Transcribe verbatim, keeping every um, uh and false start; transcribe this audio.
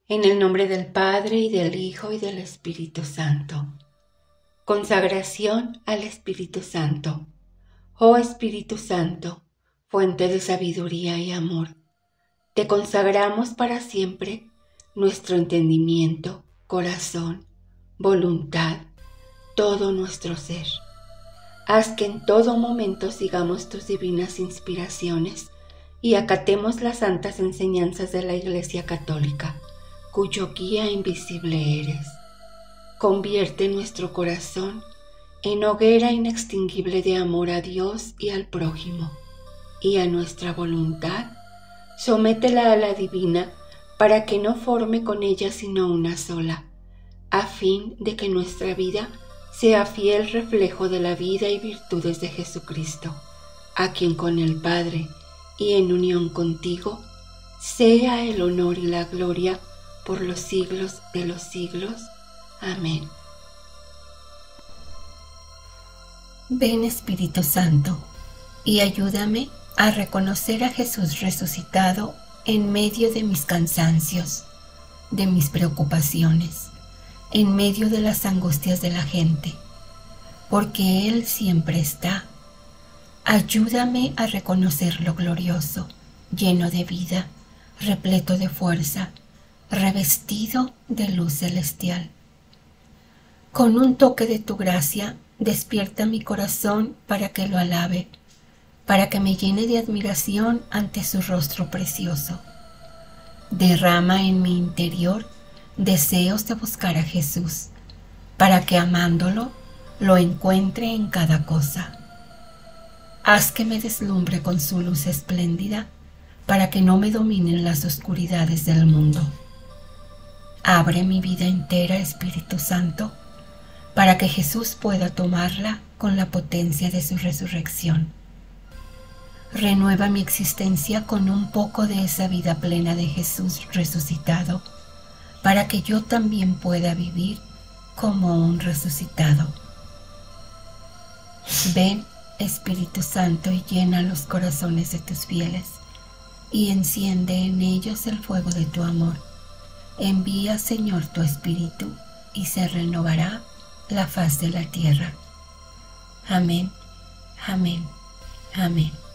En el nombre del Padre, y del Hijo, y del Espíritu Santo. Consagración al Espíritu Santo. Oh Espíritu Santo, fuente de sabiduría y amor, te consagramos para siempre nuestro entendimiento, corazón, voluntad, todo nuestro ser. Haz que en todo momento sigamos tus divinas inspiraciones y acatemos las santas enseñanzas de la Iglesia Católica, cuyo guía invisible eres. Convierte nuestro corazón en hoguera inextinguible de amor a Dios y al prójimo, y a nuestra voluntad, sométela a la divina para que no forme con ella sino una sola, a fin de que nuestra vida sea fiel reflejo de la vida y virtudes de Jesucristo, a quien con el Padre y en unión contigo sea el honor y la gloria por los siglos de los siglos. Amén. Ven, Espíritu Santo, y ayúdame a reconocer a Jesús resucitado en medio de mis cansancios, de mis preocupaciones, en medio de las angustias de la gente, porque Él siempre está. Ayúdame a reconocerlo glorioso, lleno de vida, repleto de fuerza, revestido de luz celestial. Con un toque de tu gracia, despierta mi corazón para que lo alabe, para que me llene de admiración ante su rostro precioso. Derrama en mi interior deseos de buscar a Jesús, para que amándolo lo encuentre en cada cosa. Haz que me deslumbre con su luz espléndida, para que no me dominen las oscuridades del mundo. Abre mi vida entera, Espíritu Santo, para que Jesús pueda tomarla con la potencia de su resurrección. Renueva mi existencia con un poco de esa vida plena de Jesús resucitado, para que yo también pueda vivir como un resucitado. Ven, Espíritu Santo, y llena los corazones de tus fieles, y enciende en ellos el fuego de tu amor. Envía, Señor, tu Espíritu, y se renovará la faz de la tierra. Amén, amén, amén.